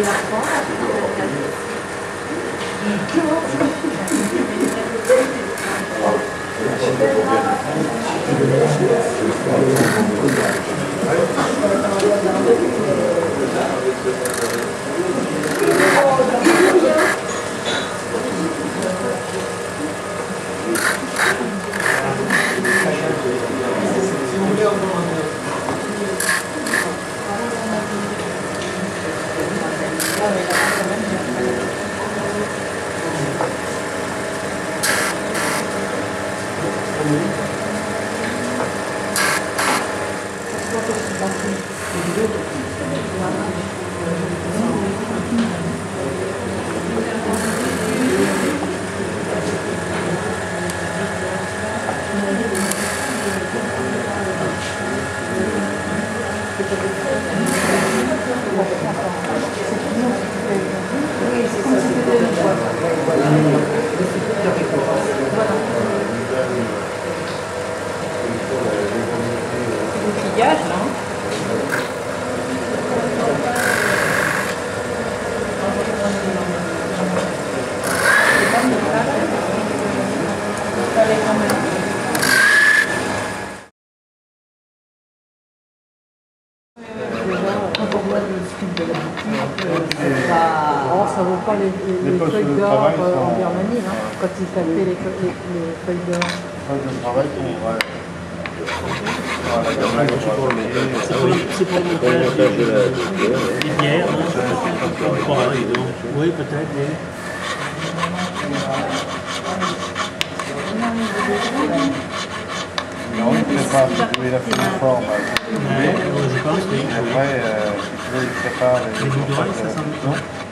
Ça vaut pas les feuilles d'or en Birmanie, hein, quand ils tapaient les feuilles d'or. Les feuilles de travail sont... C'est pour le montage des bières, oui, peut-être. Non, il prépare, si tu veux, il a fait une forme. Je pense, oui. Après, si tu veux, il prépare les... Les boudoirs, ça semble...